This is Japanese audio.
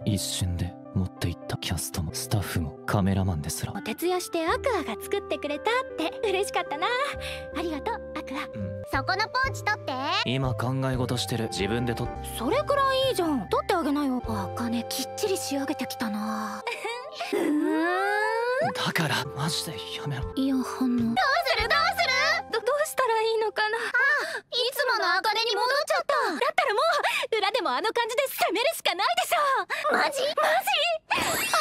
一瞬で持っていった。キャストもスタッフもカメラマンですらお徹夜してアクアが作ってくれたって嬉しかったな。ありがとうアクア。 そこのポーチ取って。 今考え事してる。自分で取っ。 それくらいいいじゃん、取ってあげなよ。あかねきっちり仕上げてきたな。 だからマジでやめろ。 イヤホンのどうしたらいいのかな。 いつものあかねに戻っちゃった。 だったらもう裏でもあの感じで攻めるしかないでしょ。 マジマジ